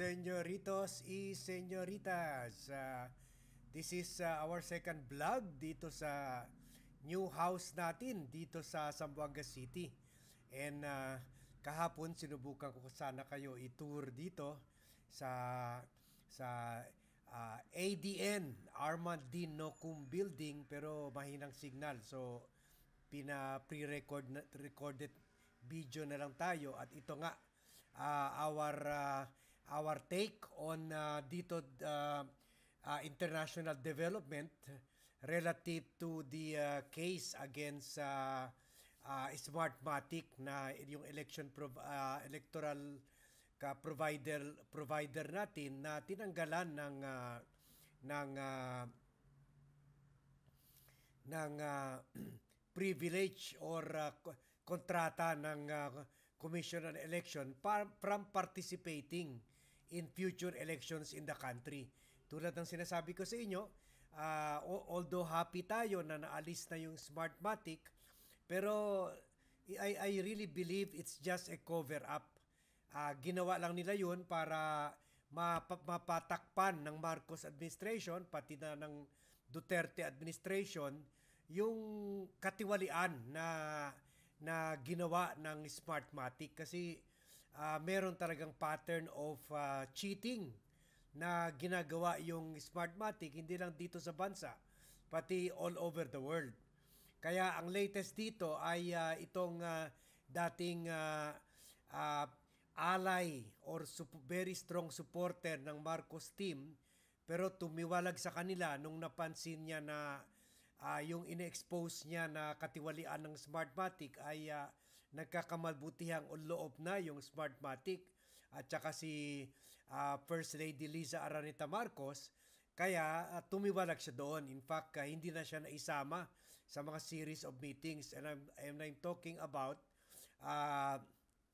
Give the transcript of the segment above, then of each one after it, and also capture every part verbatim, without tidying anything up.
señoritos y señoritas. Uh, this is uh, our second vlog dito sa new house natin dito sa Zamboanga City. And uh, kahapon sinubukan ko sana kayo i-tour dito sa sa uh, A D N, Armand D. Nocum Building, pero mahinang signal. So pina pre-record na, recorded video na lang tayo at ito nga uh, our uh, our take on uh, dito uh, uh, international development relative to the uh, case against uh, uh, Smartmatic na yung election prov- uh, electoral ka provider provider natin na tinanggalan ng uh, ng uh, ng uh, privilege or uh, kontrata ng uh, Commission on Election par- from participating in future elections in the country. Tulad ng sinasabi ko sa inyo, uh, although happy tayo na naalis na yung Smartmatic, pero I, I really believe it's just a cover-up. Uh, ginawa lang nila yun para map- mapatakpan ng Marcos administration, pati na ng Duterte administration, yung katiwalian na na ginawa ng Smartmatic kasi uh, meron talagang pattern of uh, cheating na ginagawa yung Smartmatic, hindi lang dito sa bansa, pati all over the world. Kaya ang latest dito ay uh, itong uh, dating uh, uh, ally or sup- very strong supporter ng Marcos team, pero tumiwalag sa kanila nung napansin niya na Uh, yung ine-expose niya na katiwalian ng Smartmatic ay uh, nagkakamalbutihang loob na yung Smartmatic at saka si uh, First Lady Liza Araneta Marcos, kaya uh, tumiwalag siya doon. In fact, uh, hindi na siya naisama sa mga series of meetings, and I'm, and I'm talking about uh,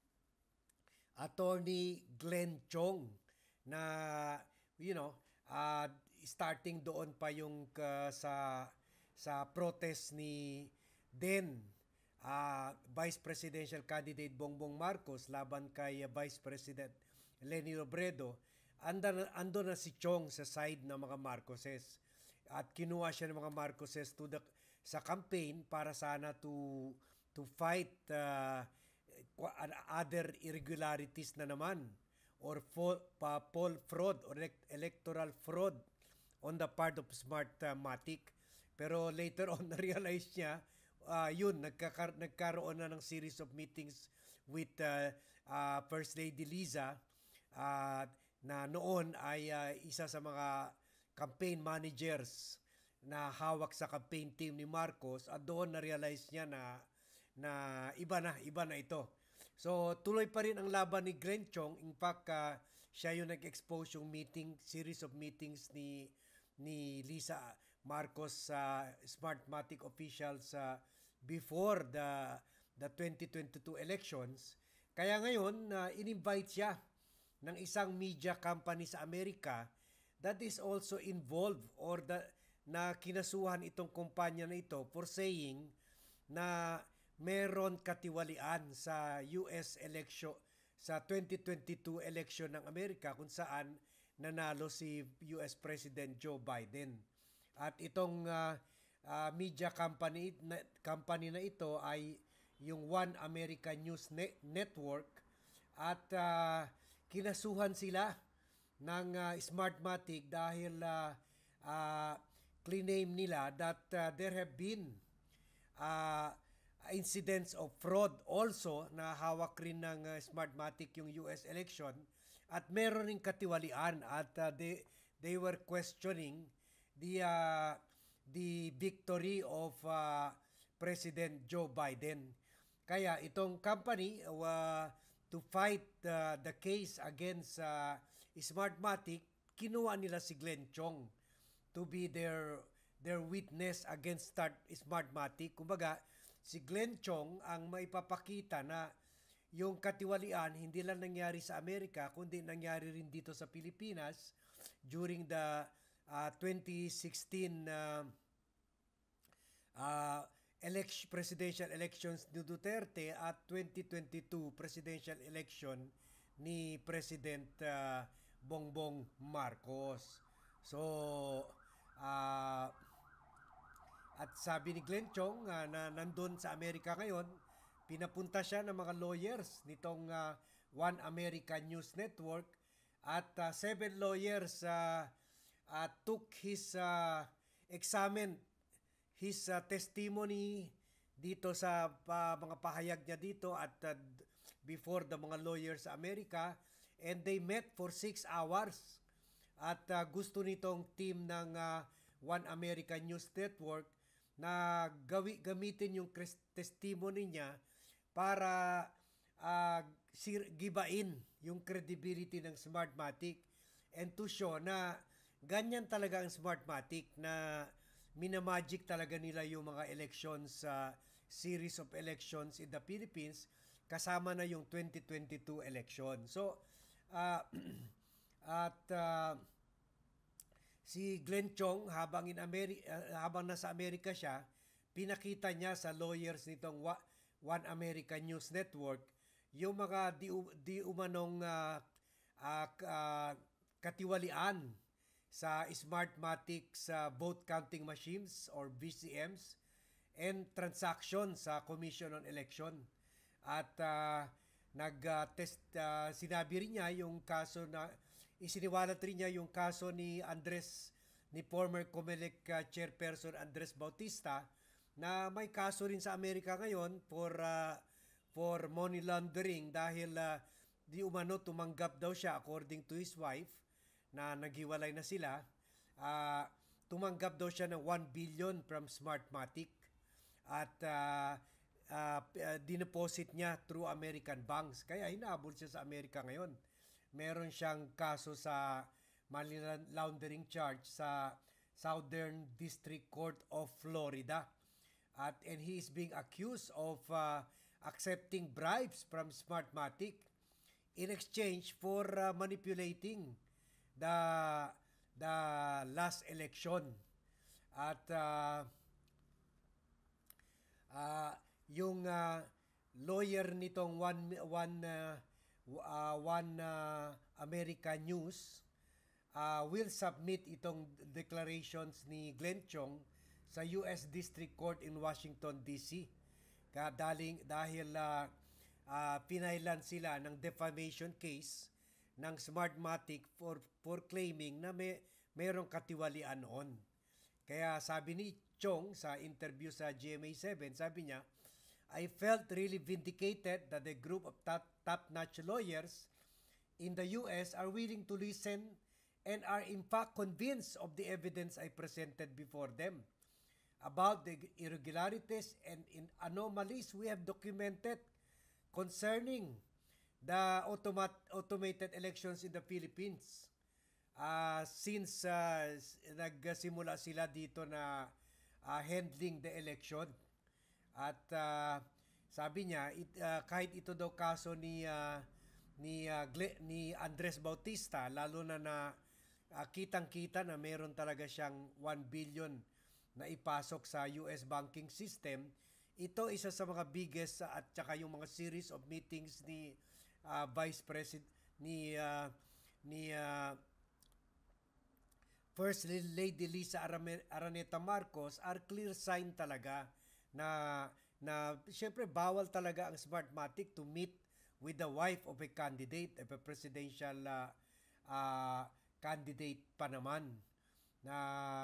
Attorney Glenn Chong na you know uh, starting doon pa yung uh, sa sa protest ni then uh, Vice Presidential Candidate Bongbong Marcos laban kay uh, Vice President Leni Robredo. Ando, ando na si Chong sa side ng mga Marcoses at kinuha siya ng mga Marcoses to the, sa campaign para sana to to fight uh, other irregularities na naman or fo, pa, poll fraud or elect, electoral fraud on the part of Smartmatic. Pero later on, na-realize niya, uh, yun, nagkakar- nagkaroon na ng series of meetings with uh, uh, First Lady Liza uh, na noon ay uh, isa sa mga campaign managers na hawak sa campaign team ni Marcos, at doon na-realize niya na, na iba na, iba na ito. So tuloy pa rin ang laban ni Glenn Chong. In fact, uh, siya yung nag-expose yung meeting, series of meetings ni ni Liza Marcos sa uh, Smartmatic officials uh, before the the twenty twenty-two elections. Kaya ngayon, uh, in-invite siya ng isang media company sa Amerika that is also involved or the, na kinasuhan itong kumpanya na ito for saying na meron katiwalian sa U S election, sa twenty twenty-two election ng Amerika kung saan nanalo si U S President Joe Biden. At itong uh, uh, media company na, company na ito ay yung One America News Net- Network, at uh, kinasuhan sila ng uh, Smartmatic dahil uh, uh, claim nila that uh, there have been uh, incidents of fraud also na hawak rin ng uh, Smartmatic yung U S election, at meron ring katiwalian, at uh, they they were questioning the uh, the victory of uh, President Joe Biden. Kaya itong company uh, to fight uh, the case against uh, Smartmatic, kinuha nila si Glenn Chong to be their their witness against start Smartmatic. Kumbaga, si Glenn Chong ang maipapakita na yung katiwalian hindi lang nangyari sa Amerika kundi nangyari rin dito sa Pilipinas during the uh, twenty sixteen uh, uh, election, presidential elections ni Duterte at twenty twenty-two presidential election ni President uh, Bongbong Marcos. So, ah at sabi ni Glenn Chong ah, na nandun sa Amerika ngayon, pinapunta siya ng mga lawyers nitong ah, One American News Network at ah, seven lawyers uh, uh, took his uh, examen his uh, testimony dito sa pa, mga pahayag niya dito at uh, before the mga lawyers sa Amerika, and they met for six hours at uh, gusto nitong team ng uh, One American News Network na gawi, gamitin yung testimony niya para uh, sir, gibain yung credibility ng Smartmatic and to show na ganyan talaga ang Smartmatic, na minamagic talaga nila yung mga elections sa uh, series of elections in the Philippines, kasama na yung twenty twenty-two election. So, uh, at uh, si Glenn Chong, habang in Ameri- uh, habang nasa Amerika siya, pinakita niya sa lawyers nitong One American News Network yung mga di, di umanong uh, uh, uh, katiwalian sa Smartmatic sa vote counting machines or V C Ms and transaction sa Commission on Election. At uh, nag-test, uh, sinabi rin niya yung kaso na, isiniwalat rin niya yung kaso ni Andres, ni former COMELEC uh, chairperson Andres Bautista, na may kaso rin sa Amerika ngayon for uh, for money laundering dahil uh, di umano tumanggap daw siya, according to his wife na naghiwalay na sila, uh, tumanggap daw siya ng one billion from Smartmatic at uh, uh, dineposit niya through American banks. Kaya hinahabol siya sa Amerika ngayon. Meron siyang kaso sa money laundering charge sa Southern District Court of Florida. At and he is being accused of uh, accepting bribes from Smartmatic in exchange for uh, manipulating the the last election. At uh, uh, yung uh, lawyer nitong one one uh, uh, one uh, American News uh, will submit itong declarations ni Glenn Chong sa U S District Court in Washington D C. Kadaling dahil uh, uh, pinailan sila ng defamation case ng Smartmatic for for claiming na may mayroong katiwalian noon. Kaya sabi ni Chong sa interview sa G M A seven, sabi niya, I felt really vindicated that a group of top, top-notch lawyers in the U S are willing to listen and are in fact convinced of the evidence I presented before them about the irregularities and in anomalies we have documented concerning the automat- automated elections in the Philippines. Uh, since uh, nagsimula sila dito na uh, handling the election. At uh, sabi niya, it, uh, kahit ito daw kaso ni uh, ni uh, Gle- ni Andres Bautista, lalo na na uh, kitang-kita na meron talaga siyang one billion na ipasok sa U S banking system. Ito isa sa mga biggest uh, at saka yung mga series of meetings ni uh, Vice President ni uh, ni uh, First Lady Lisa Araneta Marcos are clear sign talaga na na syempre bawal talaga ang Smartmatic to meet with the wife of a candidate, of a presidential uh, uh, candidate pa naman, na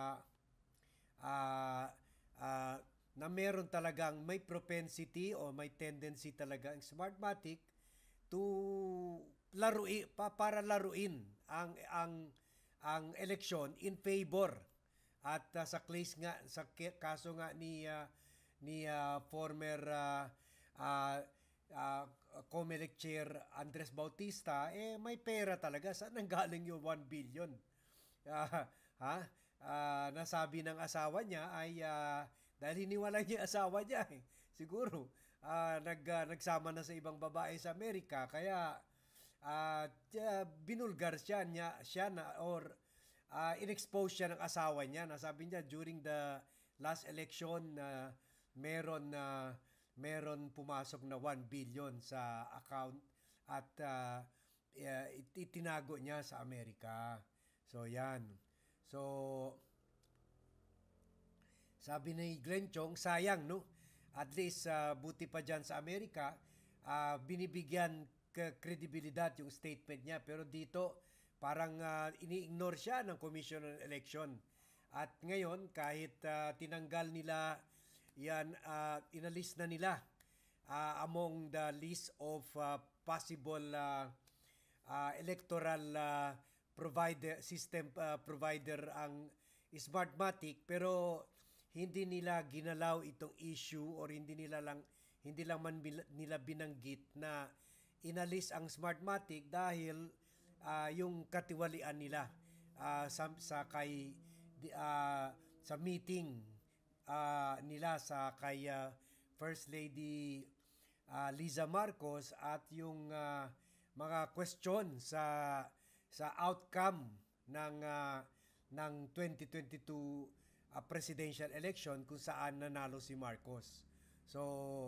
uh, uh, na meron talagang may propensity o may tendency talaga ang Smartmatic to laruin pa para laruin ang ang ang eleksyon in favor. At uh, sa case nga sa kaso nga ni uh, ni uh, former uh, uh, uh, COMELEC chair Andres Bautista, eh may pera talaga. Saan nanggaling yung one billion? Uh, ha? Uh, nasabi ng asawa niya ay uh, dahil hiniwalay niya asawa niya eh. Siguro uh, nag, uh, nagsama na sa ibang babae sa Amerika, kaya uh, binulgar siya niya siya na or uh, inexpose siya ng asawa niya. Nasabi niya during the last election na uh, meron na uh, meron pumasok na one billion sa account at uh, uh, itinago niya sa Amerika. So yan. So sabi ni Glenn Chong, sayang no. At least uh, buti pa diyan sa Amerika, uh, binibigyan k- kredibilidad yung statement niya, pero dito parang uh, ini-ignore siya ng Commission on Election. At ngayon kahit uh, tinanggal nila yan, uh, inalis na nila uh, among the list of uh, possible uh, uh, electoral uh, provider system uh, provider ang Smartmatic, pero hindi nila ginalaw itong issue or hindi nila lang hindi lang man bil- nila binanggit na inalis ang Smartmatic dahil uh, yung katiwalian nila uh, sa, sa kay di- uh, sa meeting uh, nila sa kay uh, First Lady uh, Liza Marcos at yung uh, mga question sa sa outcome ng uh, ng twenty twenty-two uh, presidential election kung saan nanalo si Marcos. So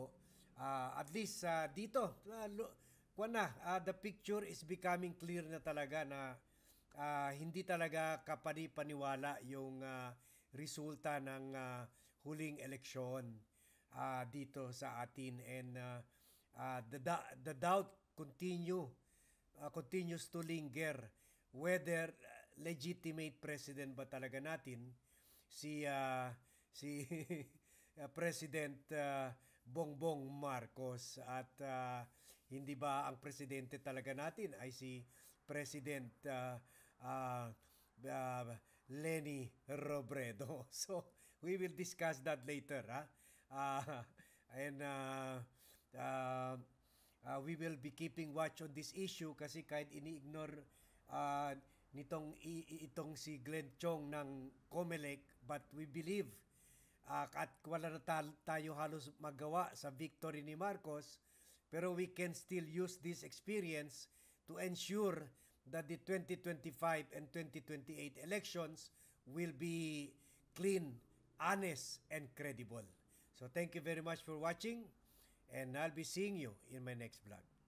uh, at least uh, dito uh, lo, na, uh, the picture is becoming clear na talaga na uh, hindi talaga kapani-paniwala yung uh, resulta ng uh, huling eleksyon uh, dito sa atin, and uh, uh, the, the doubt continue uh, continues to linger whether uh, legitimate president ba talaga natin si uh, si uh, President uh, Bongbong Marcos, at uh, hindi ba ang presidente talaga natin ay si President uh, uh, uh, Leni Robredo. So we will discuss that later, ha? Uh, and uh, uh, uh, we will be keeping watch on this issue kasi kahit ini-ignore uh, nitong i- itong si Glenn Chong ng COMELEC, but we believe uh, at wala na ta- tayo halos magawa sa victory ni Marcos, pero we can still use this experience to ensure that the twenty twenty-five and twenty twenty-eight elections will be clean, honest, and credible. So thank you very much for watching, and I'll be seeing you in my next vlog.